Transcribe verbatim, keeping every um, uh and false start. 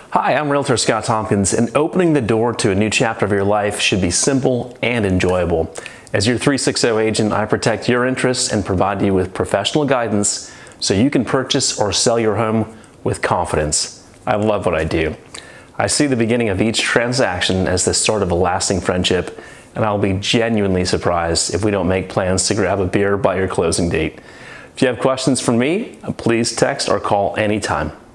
Hi, I'm Realtor Scott Tompkins, and opening the door to a new chapter of your life should be simple and enjoyable. As your three sixty agent, I protect your interests and provide you with professional guidance so you can purchase or sell your home with confidence. I love what I do. I see the beginning of each transaction as the start of a lasting friendship, and I'll be genuinely surprised if we don't make plans to grab a beer by your closing date. If you have questions for me, please text or call anytime.